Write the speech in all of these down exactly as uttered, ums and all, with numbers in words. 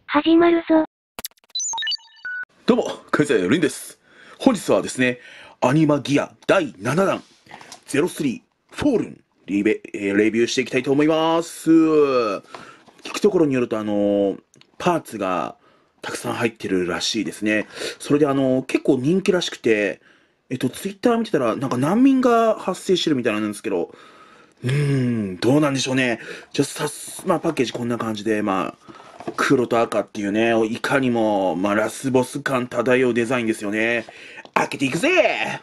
始まるぞ。 どうも、カイザーリンです。本日はですね、アニマギアだいななだん、ゼロスリーフォールンリベ、えーレビューしていきたいと思います。聞くところによると、あのーパーツがたくさん入ってるらしいですね。それであのー結構人気らしくて、えっと、ツイッター見てたら、なんか難民が発生してるみたいなんですけど、うーん、どうなんでしょうね。じゃあ、さす、まあ、パッケージこんな感じで、まあ、黒と赤っていうね、いかにも、まあ、ラスボス感漂うデザインですよね。開けていくぜ。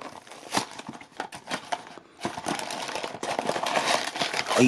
はい。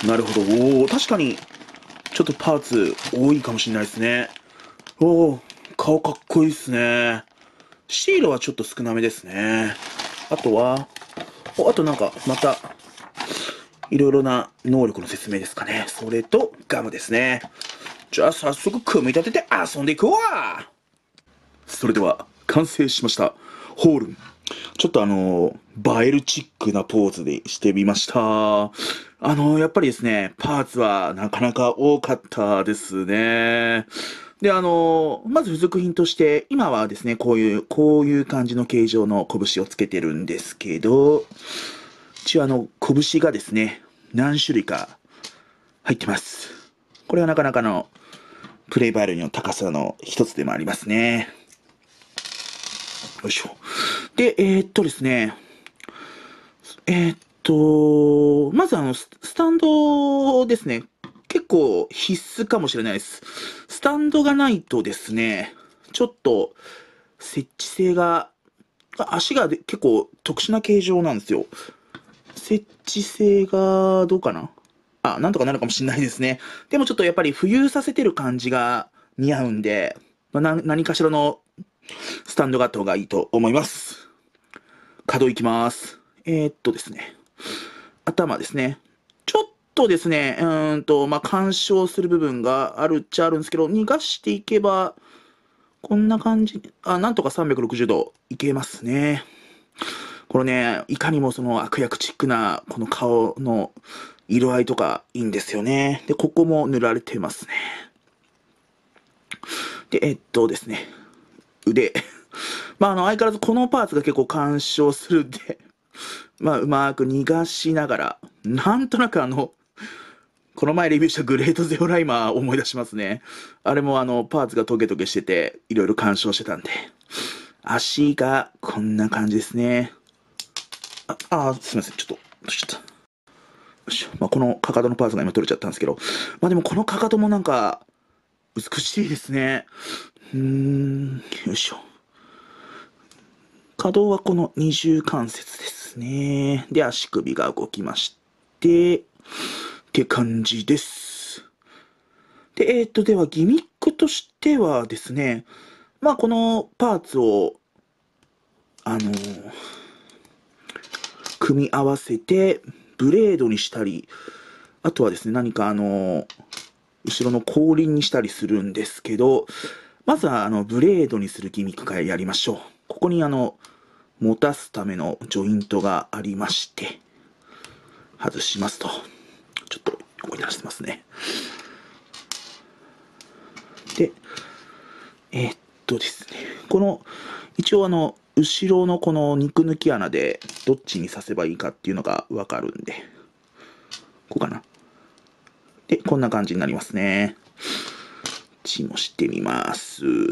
なるほど。おー、確かに、ちょっとパーツ多いかもしれないですね。おー、顔かっこいいっすね。シールはちょっと少なめですね。あとは、お、あとなんか、また、いろいろな能力の説明ですかね。それと、ガムですね。じゃあ早速組み立てて遊んでいくわ。それでは完成しました。ホールン。ちょっとあのー、映えるチックなポーズでしてみました。あのー、やっぱりですね、パーツはなかなか多かったですね。で、あのー、まず付属品として、今はですね、こういう、こういう感じの形状の拳をつけてるんですけど、一応あの、拳がですね、何種類か入ってます。これはなかなかのプレイバイルの高さの一つでもありますね。よいしょ。で、えー、っとですね、えー、っと、まずあの、スタンドですね。結構必須かもしれないです。スタンドがないとですね、ちょっと設置性が、足がで結構特殊な形状なんですよ。設置性がどうかなあ、なんとかなるかもしれないですね。でもちょっとやっぱり浮遊させてる感じが似合うんで、まあ、な何かしらのスタンドがあった方がいいと思います。可動いきます。えー、っとですね。頭ですね。ちょっとですね、うーんと、まあ、干渉する部分があるっちゃあるんですけど、逃がしていけば、こんな感じ、あ、なんとかさんびゃくろくじゅうどいけますね。これね、いかにもその悪役チックな、この顔の色合いとかいいんですよね。で、ここも塗られてますね。で、えっとですね、腕。まあ、あの、相変わらずこのパーツが結構干渉するんで、まあ、うまく逃がしながら、なんとなくあの、この前レビューしたグレートゼオライマー思い出しますね。あれもあの、パーツがトゲトゲしてて、いろいろ干渉してたんで。足がこんな感じですね。あ、あすいません。ちょっと、どうしちゃった。よし。まあ、このかかとのパーツが今取れちゃったんですけど、まあでもこのかかともなんか、美しいですね。うーん、よいしょ。可動はこの二重関節ですね。で、足首が動きまして、って感じです。で、えっと、ではギミックとしてはですね、まあこのパーツを、あのー組み合わせて、ブレードにしたり、あとはですね、何かあのー後ろの後輪にしたりするんですけど、まずはあの、ブレードにするギミックからやりましょう。ここにあの、持たすためのジョイントがありまして、外しますと。ちょっと思い出してますね。で、えーっとですね、この、一応あの、後ろのこの肉抜き穴でどっちに刺せばいいかっていうのがわかるんで、こうかな。で、こんな感じになりますね。チもしてみます。よ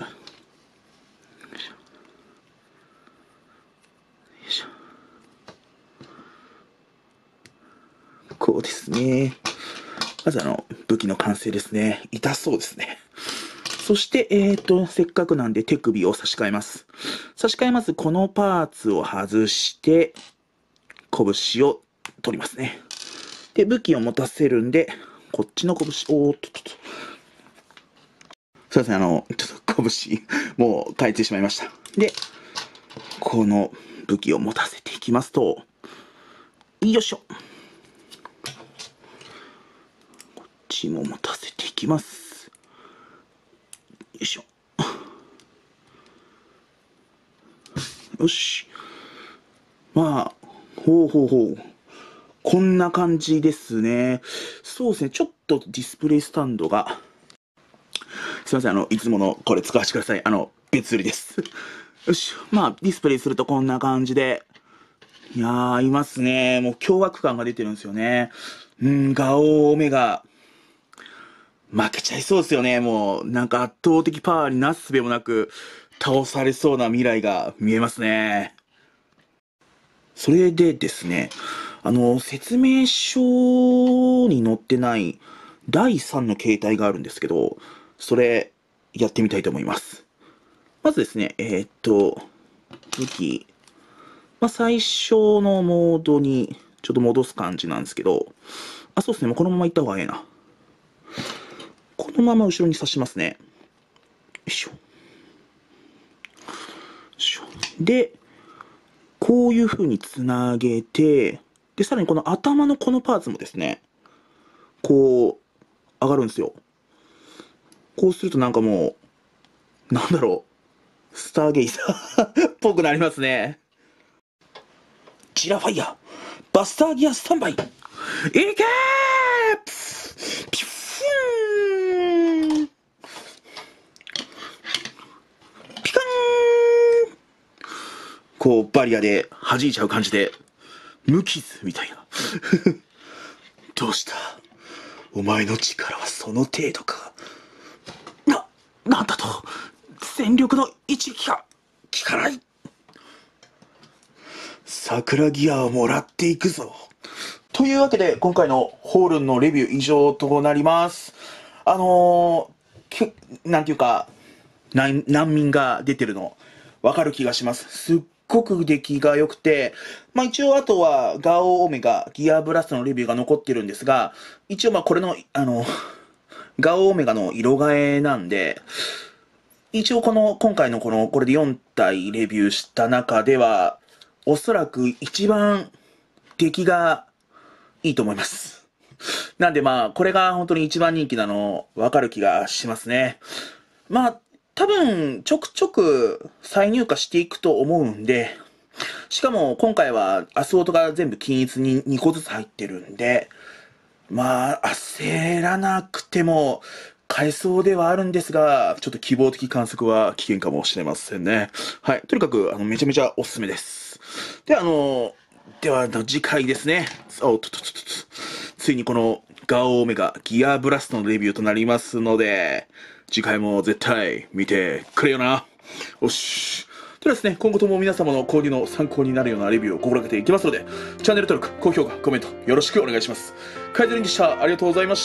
いしょ。こうですね。まずあの、武器の完成ですね。痛そうですね。そして、えっと、せっかくなんで手首を差し替えます。差し替えます。このパーツを外して、拳を取りますね。で、武器を持たせるんで、こっちの拳、おーっとっとっと。すいません、あの、ちょっと拳、もう変えてしまいました。で、この武器を持たせていきますと、よいしょ。こっちも持たせていきます。よいしょ。よし。まあ、ほうほうほう。こんな感じですね。そうですね。ちょっとディスプレイスタンドがすいません、あの、いつものこれ使わせてください。あの、別売りです。よし。まあ、ディスプレイするとこんな感じで。いやー、いますね。もう凶悪感が出てるんですよね。うん、ガオーオメガ。負けちゃいそうですよね。もう、なんか圧倒的パワーになすすべもなく、倒されそうな未来が見えますね。それでですね、あの、説明書に載ってないだいさんの形態があるんですけど、それ、やってみたいと思います。まずですね、えーっと、武器、まあ、最初のモードにちょっと戻す感じなんですけど、あ、そうですね、もうこのまま行った方がええな。このまま後ろに刺しますね。よいしょ。よいしょ。で、こういう風につなげて、で、さらにこの頭のこのパーツもですね、こう、上がるんですよ。こうするとなんかもう、なんだろう、スターゲイザーっぽくなりますね。ジラファイヤー、バスターギアスタンバイ、いけーピューンピカーン、こう、バリアで弾いちゃう感じで、無傷みたいな。どうした、お前の力はその程度か。な、なんだと、戦力の一撃が効かない。桜ギアをもらっていくぞ。というわけで、今回のホールンのレビュー以上となります。あのー、け、なんていうか、難難民が出てるの、わかる気がします。すっごく出来が良くて、まあ一応あとは、ガオオメガ、ギアブラストのレビューが残ってるんですが、一応まあこれの、あの、ガオオメガの色替えなんで、一応この、今回のこの、これでよん体レビューした中では、おそらく一番出来がいいと思います。なんでまあ、これが本当に一番人気なの、わかる気がしますね。まあ、多分、ちょくちょく再入荷していくと思うんで、しかも今回はアスオートが全部均一ににこずつ入ってるんで、まあ、焦らなくても買えそうではあるんですが、ちょっと希望的観測は危険かもしれませんね。はい。とにかく、あの、めちゃめちゃおすすめです。で、あの、では、次回ですね。おっとっとっとっと。ついにこのガオオメガギアブラストのレビューとなりますので、次回も絶対見てくれよな。よし。ではですね、今後とも皆様の購入の参考になるようなレビューを心がけていきますので、チャンネル登録、高評価、コメントよろしくお願いします。カイドリンでした。ありがとうございました。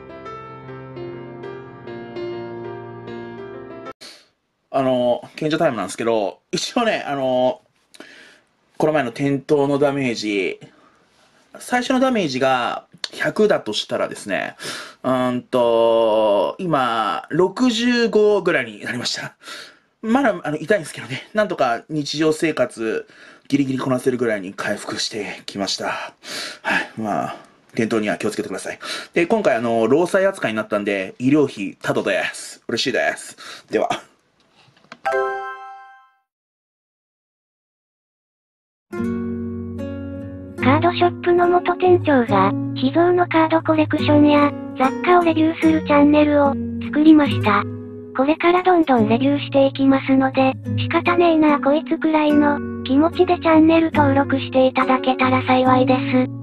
あの、賢者タイムなんですけど、一応ね、あの、この前の転倒のダメージ、最初のダメージがひゃくだとしたらですね、うーんと、今、ろくじゅうごぐらいになりました。まだ、あの、痛いんですけどね、なんとか日常生活、ギリギリこなせるぐらいに回復してきました。はい、まあ、転倒には気をつけてください。で、今回、あの、労災扱いになったんで、医療費、タダです。嬉しいです。では。 カードショップの元店長が、秘蔵のカードコレクションや、雑貨をレビューするチャンネルを、作りました。これからどんどんレビューしていきますので、仕方ねえなこいつくらいの、気持ちでチャンネル登録していただけたら幸いです。